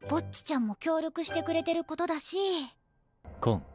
ぼっちちゃんも協力してくれてることだし。 コン、